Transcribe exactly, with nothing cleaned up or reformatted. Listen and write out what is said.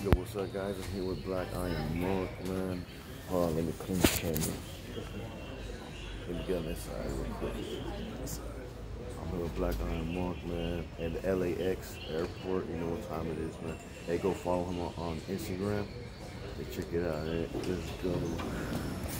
Yo, what's up, guys? I'm here with Black Iron Monk, man. Hold on, let me clean the camera. Let me get on this side real quick. I'm here with Black Iron Monk, man, at the L A X airport. You know what time it is, man. Hey, go follow him on, on Instagram. Hey, check it out. Hey, let's go.